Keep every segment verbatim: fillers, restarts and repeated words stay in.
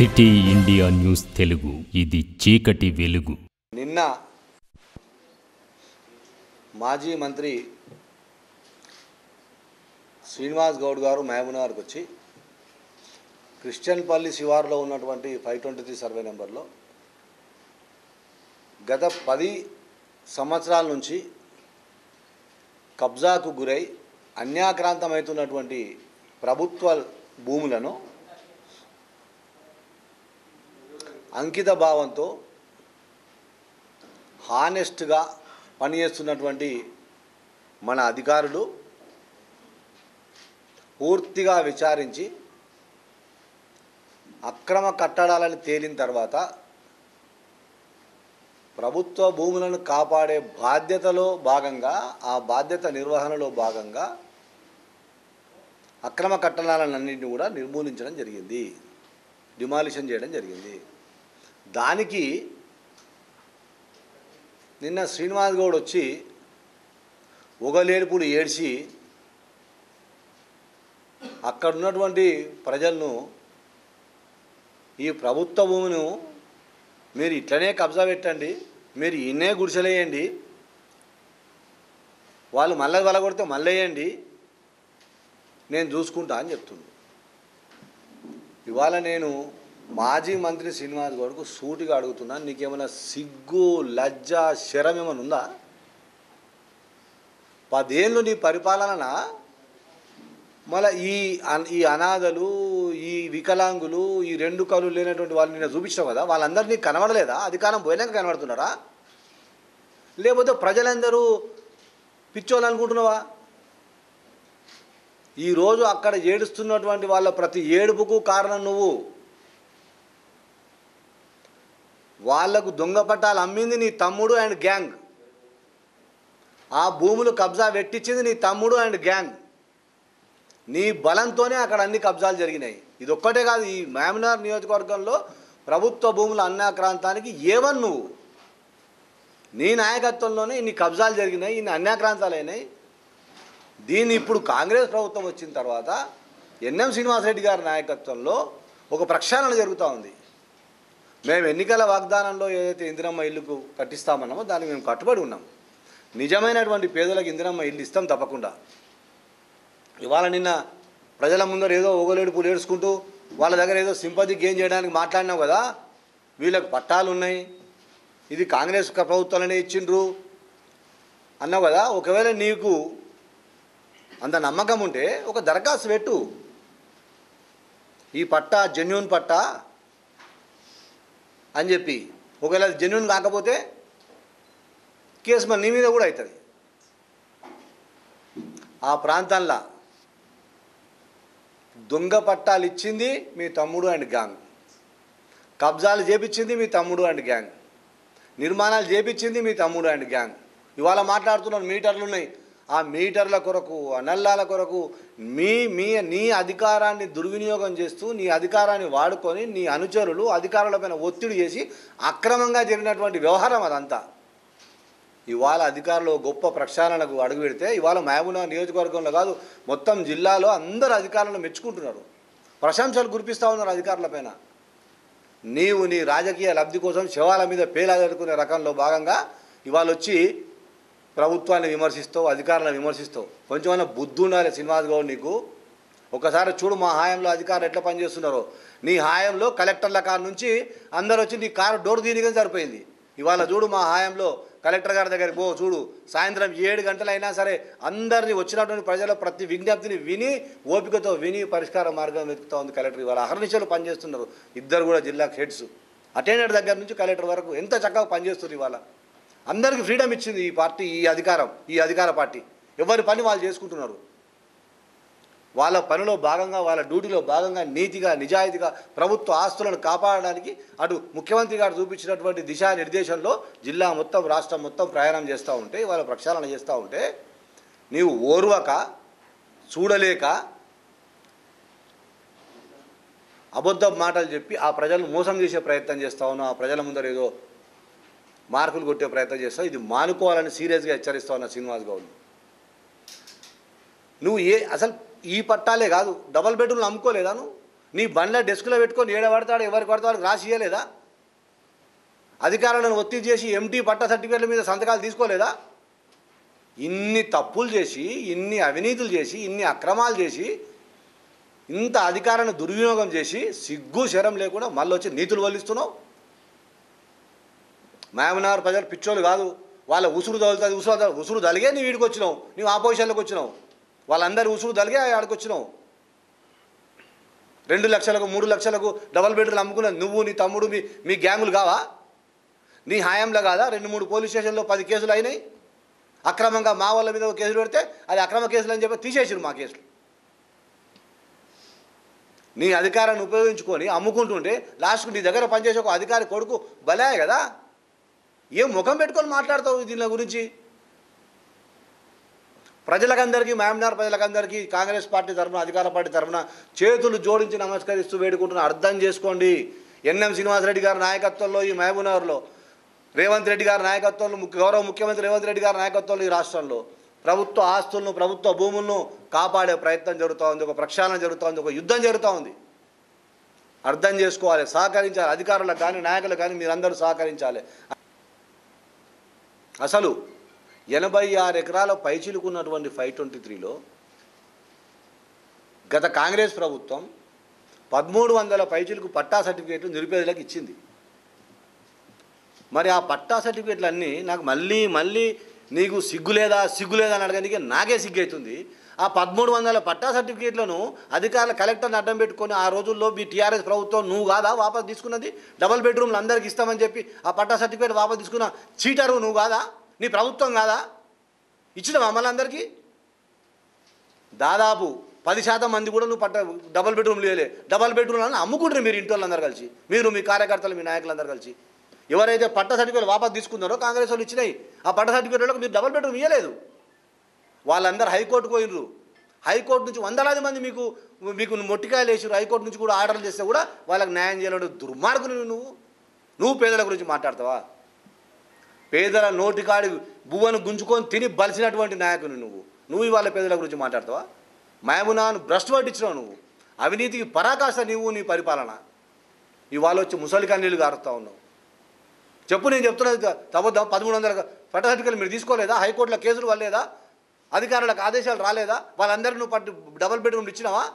City India news Telugu, ఇది చీకటి వెలుగు. నిన్న మాజీ మంత్రి శ్రీనివాస్ గౌడ్ గారు మహబూబ్నగర్కి వచ్చి క్రిస్టియన్పల్లి శివారులో ఉన్నటువంటి ఫైవ్ ట్వంటీ త్రీ సర్వే నెంబర్లో గత పది సంవత్సరాల నుంచి కబ్జాకు గురై అన్యాక్రాంతమవుతున్నటువంటి ప్రభుత్వ భూములను అంకిత భావంతో హానెస్ట్గా పనిచేస్తున్నటువంటి మన అధికారులు పూర్తిగా విచారించి అక్రమ కట్టడాలను తేలిన తర్వాత ప్రభుత్వ భూములను కాపాడే బాధ్యతలో భాగంగా ఆ బాధ్యత నిర్వహణలో భాగంగా అక్రమ కట్టడాలన్నింటినీ కూడా నిర్మూలించడం జరిగింది, డిమాలిషన్ చేయడం జరిగింది. దానికి నిన్న శ్రీనివాస్ గౌడ్ వచ్చి ఒగలేడుపుడు ఏడ్చి అక్కడ ఉన్నటువంటి ప్రజలను ఈ ప్రభుత్వ భూమిని మీరు ఇట్లనే కబ్జా పెట్టండి, మీరు ఇన్నే గుడిసెలేయండి, వాళ్ళు మళ్ళీ వలగొడితే మళ్ళీ వేయండి, నేను చూసుకుంటా అని చెప్తుంది. ఇవాళ నేను మాజీ మంత్రి శ్రీనివాస్ గౌడ్కు సూటిగా అడుగుతున్నాను, నీకేమైనా సిగ్గు లజ్జ శరం ఏమైనా ఉందా? పదేళ్ళు నీ పరిపాలన మళ్ళీ ఈ ఈ అనాథలు, ఈ వికలాంగులు, ఈ రెండు కళ్ళు లేనటువంటి వాళ్ళు నిన్న చూపించావు కదా, వాళ్ళందరినీ కనబడలేదా? అధికారం పోయినాక కనబడుతున్నారా? లేకపోతే ప్రజలందరూ పిచ్చోళ్ళు అనుకుంటున్నావా? ఈరోజు అక్కడ ఏడుస్తున్నటువంటి వాళ్ళ ప్రతి ఏడుపుకు కారణం నువ్వు. వాళ్లకు దొంగ పట్టాలు అమ్మింది నీ తమ్ముడు అండ్ గ్యాంగ్, ఆ భూములు కబ్జా పెట్టించింది నీ తమ్ముడు అండ్ గ్యాంగ్. నీ బలంతోనే అక్కడ అన్ని కబ్జాలు జరిగినాయి. ఇది ఒక్కటే కాదు, ఈ మహబూబ్నగర్ నియోజకవర్గంలో ప్రభుత్వ భూముల అన్యాక్రాంతానికి ఏవన్ నువ్వు, నీ నాయకత్వంలోనే ఇన్ని కబ్జాలు జరిగినాయి, ఇన్ని అన్యాక్రాంతాలు అయినాయి. దీన్ని ఇప్పుడు కాంగ్రెస్ ప్రభుత్వం వచ్చిన తర్వాత ఎన్ఎం శ్రీనివాసరెడ్డి గారి నాయకత్వంలో ఒక ప్రక్షాళన జరుగుతూ ఉంది. మేము ఎన్నికల వాగ్దానంలో ఏదైతే ఇందిరమ్మ ఇల్లుకు కట్టిస్తామన్నామో దానికి మేము కట్టుబడి ఉన్నాం. నిజమైనటువంటి పేదలకు ఇందిరమ్మ ఇల్లు ఇస్తాం తప్పకుండా. ఇవాళ నిన్న ప్రజల ముందర ఏదో ఓగలేడుపులు ఏడుచుకుంటూ వాళ్ళ దగ్గర ఏదో సింపతి గెయిన్ చేయడానికి మాట్లాడినావు కదా, వీళ్ళకు పట్టాలు ఉన్నాయి, ఇది కాంగ్రెస్ ప్రభుత్వాలనే ఇచ్చిండ్రు అన్నావు కదా. ఒకవేళ నీకు అంత నమ్మకం ఉంటే ఒక దరఖాస్తు పెట్టు, ఈ పట్టా జెన్యూన్ పట్టా అని చెప్పి. ఒకవేళ జెన్యూన్ కాకపోతే కేసు మరి నీ మీద కూడా అవుతుంది. ఆ ప్రాంతంలో దొంగ పట్టాలు ఇచ్చింది మీ తమ్ముడు అండ్ గ్యాంగ్, కబ్జాలు చేపించింది మీ తమ్ముడు అండ్ గ్యాంగ్, నిర్మాణాలు చేపించింది మీ తమ్ముడు అండ్ గ్యాంగ్. ఇవాళ మాట్లాడుతున్నారు మీటర్లు ఉన్నాయి, ఆ మీటర్ల కొరకు, ఆ నల్లాల కొరకు మీ మీ నీ అధికారాన్ని దుర్వినియోగం చేస్తూ నీ అధికారాన్ని వాడుకొని నీ అనుచరులు అధికారులపైన ఒత్తిడి చేసి అక్రమంగా జరిగినటువంటి వ్యవహారం అదంతా. ఇవాళ అధికారులు గొప్ప ప్రక్షాళనకు అడుగు పెడితే ఇవాళ మహబూబ్నగర్ నియోజకవర్గంలో కాదు మొత్తం జిల్లాలో అందరు అధికారులను మెచ్చుకుంటున్నారు, ప్రశంసలు కురిపిస్తూ ఉన్నారు అధికారులపైన. నీవు నీ రాజకీయ లబ్ధి కోసం శవాల మీద పేలాదడుకునే రకంలో భాగంగా ఇవాళ వచ్చి ప్రభుత్వాన్ని విమర్శిస్తావు, అధికారులను విమర్శిస్తావు. కొంచెమైనా బుద్ధి ఉండాలి శ్రీనివాస్ గౌడ్ నీకు. ఒకసారి చూడు మా హాయంలో అధికారులు ఎట్లా పనిచేస్తున్నారో. నీ హాయంలో కలెక్టర్ల కారు నుంచి అందరు వచ్చి నీ కారు డోర్ తీయగానే సరిపోయింది. ఇవాళ చూడు మా హాయంలో కలెక్టర్ గారి దగ్గరికి పో, చూడు సాయంత్రం ఏడు గంటలైనా సరే అందరినీ వచ్చినటువంటి ప్రజల ప్రతి విజ్ఞప్తిని విని ఓపికతో విని పరిష్కార మార్గం వెతుకుతూ ఉంది కలెక్టర్. ఇవాళ అహర్నిశలు పనిచేస్తున్నారు ఇద్దరు కూడా జిల్లా హెడ్స్, అటెండర్ దగ్గర నుంచి కలెక్టర్ వరకు ఎంత చక్కగా పనిచేస్తున్నారు. ఇవాళ అందరికీ ఫ్రీడమ్ ఇచ్చింది ఈ పార్టీ, ఈ అధికారం, ఈ అధికార పార్టీ. ఎవరి పని వాళ్ళు చేసుకుంటున్నారు. వాళ్ళ పనిలో భాగంగా, వాళ్ళ డ్యూటీలో భాగంగా నీతిగా నిజాయితీగా ప్రభుత్వ ఆస్తులను కాపాడడానికి అటు ముఖ్యమంత్రి గారు చూపించినటువంటి దిశానిర్దేశంలో జిల్లా మొత్తం రాష్ట్రం మొత్తం ప్రయాణం చేస్తూ ఉంటే, వాళ్ళ ప్రక్షాళన చేస్తూ ఉంటే నీవు ఓర్వక చూడలేక అబద్ధ మాటలు చెప్పి ఆ ప్రజలను మోసం చేసే ప్రయత్నం చేస్తూ ఉన్నావు. ఆ ప్రజల ముందర ఏదో మార్కులు కొట్టే ప్రయత్నం చేస్తావు. ఇది మానుకోవాలని సీరియస్గా హెచ్చరిస్తా ఉన్నా శ్రీనివాస్ గౌడ్. నువ్వు ఏ అసలు ఈ పట్టాలే కాదు డబల్ బెడ్రూమ్లు అమ్ముకోలేదా నువ్వు? నీ బండ్ల డెస్క్లో పెట్టుకొని ఏడ పడతాడు ఎవరికి పడతా వాళ్ళకి రాసి ఇవ్వలేదా? అధికారులను ఒత్తిడి చేసి ఎంటీ పట్టా సర్టిఫికేట్ల మీద సంతకాలు తీసుకోలేదా? ఇన్ని తప్పులు చేసి, ఇన్ని అవినీతులు చేసి, ఇన్ని అక్రమాలు చేసి, ఇంత అధికారాన్ని దుర్వినియోగం చేసి సిగ్గు శరం లేకుండా మళ్ళీ వచ్చి నీతులు వల్లిస్తున్నావు. మహబూబ్నగర్ ప్రజలు పిచ్చోళ్ళు కాదు, వాళ్ళ ఉసురు తగులుతుంది, ఉసురు ఉసురు తలిగే నీ వీడికి వచ్చినావు, నీవు ఆపోజిషన్లోకి వచ్చినావు, వాళ్ళందరి ఉసురు తలిగే ఆడికి వచ్చినావు. రెండు లక్షలకు మూడు లక్షలకు డబల్ బెడ్రూమ్లు అమ్ముకున్నది నువ్వు, నీ తమ్ముడు, మీ మీ గ్యాంగులు కావా? నీ హాయంలో కాదా రెండు మూడు పోలీస్ స్టేషన్లో పది కేసులు అయినాయి? అక్రమంగా మా వాళ్ళ మీద కేసులు పెడితే అది అక్రమ కేసులు అని చెప్పి తీసేసారు మా కేసులు. నీ అధికారాన్ని ఉపయోగించుకొని అమ్ముకుంటుంటే లాస్ట్కు నీ దగ్గర పనిచేసే ఒక అధికారి కొడుకు బలాయే కదా. ఏం ముఖం పెట్టుకొని మాట్లాడతావు దీని గురించి? ప్రజలకందరికీ, మహబూబ్నగర్ ప్రజలకందరికీ కాంగ్రెస్ పార్టీ తరఫున, అధికార పార్టీ తరఫున చేతులు జోడించి నమస్కరిస్తూ వేడుకుంటున్నా. అర్థం చేసుకోండి. ఎన్ఎం శ్రీనివాసరెడ్డి గారి నాయకత్వంలో ఈ మహబూబ్నగర్లో, రేవంత్ రెడ్డి గారి నాయకత్వంలో, గౌరవ ముఖ్యమంత్రి రేవంత్ రెడ్డి గారి నాయకత్వంలో ఈ రాష్ట్రంలో ప్రభుత్వ ఆస్తులను, ప్రభుత్వ భూములను కాపాడే ప్రయత్నం జరుగుతూ ఉంది. ఒక ప్రక్షాళన జరుగుతూ ఉంది, ఒక యుద్ధం జరుగుతూ ఉంది. అర్థం చేసుకోవాలి, సహకరించాలి. అధికారులకు కానీ నాయకులకు కానీ మీరందరూ సహకరించాలి. అసలు ఎనభై ఆరు ఎకరాల పైచిలుకున్నటువంటి ఫైవ్ ట్వంటీ త్రీలో గత కాంగ్రెస్ ప్రభుత్వం పదమూడు వందల పైచిలుకు పట్టా సర్టిఫికేట్లు నిరుపేదలకు ఇచ్చింది. మరి ఆ పట్టా సర్టిఫికేట్లన్నీ నాకు మళ్ళీ మళ్ళీ నీకు సిగ్గులేదా సిగ్గులేదా అని అడగడానికి నాకే సిగ్గవుతుంది. ఆ పదమూడు వందల పట్టా సర్టిఫికేట్లను అధికారుల కలెక్టర్ని అడ్డం పెట్టుకొని ఆ రోజుల్లో మీ టీఆర్ఎస్ ప్రభుత్వం నువ్వు కాదా వాపసు తీసుకున్నది? డబల్ బెడ్రూమ్లు అందరికి ఇస్తామని చెప్పి ఆ పట్టా సర్టిఫికేట్ వాపసు తీసుకున్న చీటరు నువ్వు కాదా? నీ ప్రభుత్వం కాదా? ఇచ్చిన మమ్మల్ని అందరికీ దాదాపు పది శాతం మంది కూడా నువ్వు పట్ట డబల్ బెడ్రూమ్లు లేలే. డబల్ బెడ్రూమ్లను అమ్ముకుంటారు మీరు, ఇంటి వాళ్ళందరూ కలిసి, మీరు మీ కార్యకర్తలు, మీ నాయకులందరూ కలిసి. ఎవరైతే పట్ట సర్టిఫికేట్ వాపసు తీసుకున్నారో కాంగ్రెస్ వాళ్ళు ఇచ్చినాయి, ఆ పట్ట సర్టిఫికేట్లకు మీరు డబల్ బెడ్రూమ్ ఇవ్వలేదు. వాళ్ళందరూ హైకోర్టుకు పోయినరు. హైకోర్టు నుంచి వందలాది మంది మీకు మీకు మొట్టికాయలు వేసారు. హైకోర్టు నుంచి కూడా ఆర్డర్లు చేస్తే కూడా వాళ్ళకి న్యాయం చేయాలంటే దుర్మార్గులు నువ్వు. నువ్వు పేదల గురించి మాట్లాడతావా? పేదల నోటికాడి బువ్వను గుంజుకొని తిని బలిసినటువంటి నాయకుని నువ్వు. నువ్వు ఇవాళ పేదల గురించి మాట్లాడతావా? మహబూబ్నగర్ను భ్రష్టు పట్టించినావు నువ్వు. అవినీతికి పరాకాష్ట నీవు, నీ పరిపాలన. ఇవాళ వచ్చి ముసలి కన్నీళ్ళు గారుస్తూ ఉన్నావు. చెప్పు, నేను చెప్తున్నది తవ్వద్దాం. పదమూడు వందల పట్ట సర్టిఫికేట్లు మీరు తీసుకోలేదా? హైకోర్టులో కేసులు వల్లేదా? అధికారులకు ఆదేశాలు రాలేదా? వాళ్ళందరూ నువ్వు పట్టు డబల్ బెడ్రూమ్లు ఇచ్చినావా?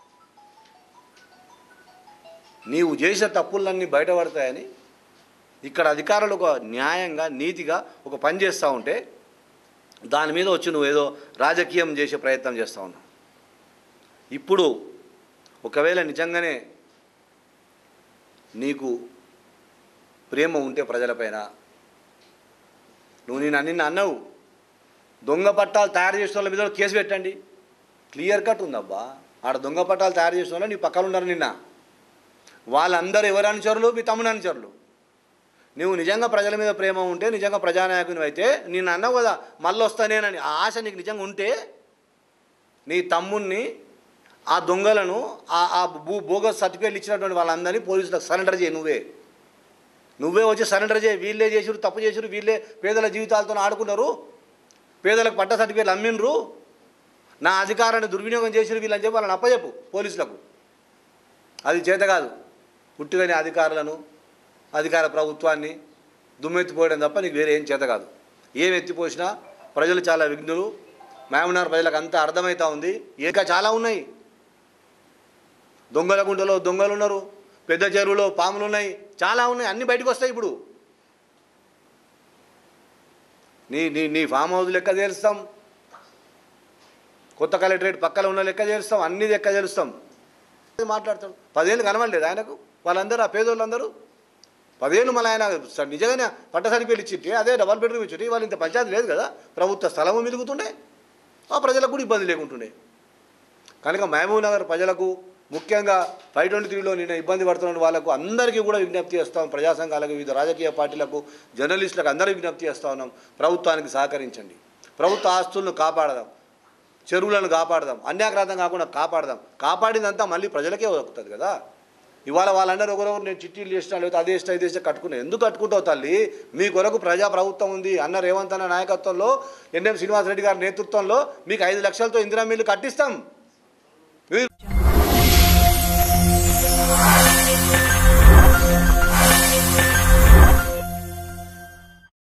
నీవు చేసిన తప్పులన్నీ బయటపడతాయని ఇక్కడ అధికారులు ఒక న్యాయంగా, నీతిగా ఒక పని చేస్తూ ఉంటే దాని మీద వచ్చి నువ్వు ఏదో రాజకీయం చేసే ప్రయత్నం చేస్తూ ఉన్నావు. ఇప్పుడు ఒకవేళ నిజంగానే నీకు ప్రేమ ఉంటే ప్రజలపైన, నువ్వు నేను నిన్న అన్నావు దొంగ పట్టాలు తయారు చేసిన వాళ్ళ మీద కేసు పెట్టండి. క్లియర్ కట్ ఉందబ్బా. ఆడ దొంగ పట్టాలు తయారు చేసిన వాళ్ళు నీ పక్కన ఉన్నారు. నిన్న వాళ్ళందరూ ఎవరు అనుచరులు? మీ తమ్ముడు అనుచరులు. నువ్వు నిజంగా ప్రజల మీద ప్రేమ ఉంటే, నిజంగా ప్రజానాయకుని అయితే, నేను అన్నావు కదా మళ్ళీ వస్తానేనని, ఆ ఆశ నీకు నిజంగా ఉంటే నీ తమ్ముడిని, ఆ దొంగలను, ఆ భూ బోగస్ సర్టిఫికేట్లు ఇచ్చినటువంటి వాళ్ళందరినీ పోలీసులకు సరెండర్ చేయి. నువ్వే నువ్వే వచ్చి సరెండర్ చేయి. వీళ్ళే చేసిరు, తప్పు చేసిరు, వీళ్ళే పేదల జీవితాలతో ఆడుకున్నారు, పేదలకు పట్ట సర్టిఫికేట్లు అమ్మిండ్రు, నా అధికారాన్ని దుర్వినియోగం చేసిరు వీళ్ళని చెప్పి వాళ్ళని అప్పచెప్పు పోలీసులకు. అది చేత కాదు. పుట్టిగని అధికారులను, అధికార ప్రభుత్వాన్ని దుమ్మెత్తిపోయడం తప్ప నీకు వేరే ఏం చేత కాదు. ఏం ఎత్తిపోసినా ప్రజలు చాలా విఘ్నులు. మహబూబ్నగర్ ప్రజలకు అంతా అర్థమవుతా ఉంది. ఇంకా చాలా ఉన్నాయి. దొంగల గుంటలో దొంగలు ఉన్నారు, పెద్ద చెరువులో పాములు ఉన్నాయి, చాలా ఉన్నాయి. అన్నీ బయటకు వస్తాయి. ఇప్పుడు నీ నీ నీ ఫామ్ హౌస్ లెక్క చేరుస్తాం, కొత్త కలెక్టరేట్ పక్కన ఉన్న లెక్క చేరుస్తాం, అన్నీ లెక్క చేరుస్తాం. మాట్లాడతాడు. పదేళ్ళు కనవలేదు ఆయనకు. వాళ్ళందరూ ఆ పేదోళ్ళందరూ పదేళ్ళు మళ్ళీ ఆయన నిజంగానే పట్ట సర్టిఫికేట్లు ఇచ్చింటే, అదే డబల్ బెడ్రూమ్ ఇచ్చింటే వాళ్ళు ఇంత పంచాయతీ లేదు కదా, ప్రభుత్వ స్థలము మిలుగుతుండే, ఆ ప్రజలకు కూడా ఇబ్బంది లేకుంటుండే. కనుక మహబూబ్నగర్ ప్రజలకు, ముఖ్యంగా ఫైవ్ ట్వంటీ త్రీలో నేను ఇబ్బంది పడుతున్న వాళ్ళకు అందరికీ కూడా విజ్ఞప్తి చేస్తాం. ప్రజా సంఘాలకు, వివిధ రాజకీయ పార్టీలకు, జర్నలిస్టులకు అందరికీ విజ్ఞప్తి చేస్తూ ఉన్నాం. ప్రభుత్వానికి సహకరించండి. ప్రభుత్వ ఆస్తులను కాపాడదాం, చెరువులను కాపాడదాం, అన్యాక్రాంతం కాకుండా కాపాడదాం. కాపాడిందంతా మళ్ళీ ప్రజలకే వస్తుంది కదా. ఇవాళ వాళ్ళందరూ ఒకరొకరు నేను చిట్టీలు చేసినా, లేకపోతే అదే ఇష్టం ఇదే ఇష్టం కట్టుకున్నా. ఎందుకు కట్టుకుంటావు తల్లి? మీ కొరకు ప్రజా ప్రభుత్వం ఉంది. అన్న రేవంత్ అన్న నాయకత్వంలో, ఎన్ఎం శ్రీనివాసరెడ్డి గారి నేతృత్వంలో మీకు ఐదు లక్షలతో ఇందిరా మిల్లు కట్టిస్తాం.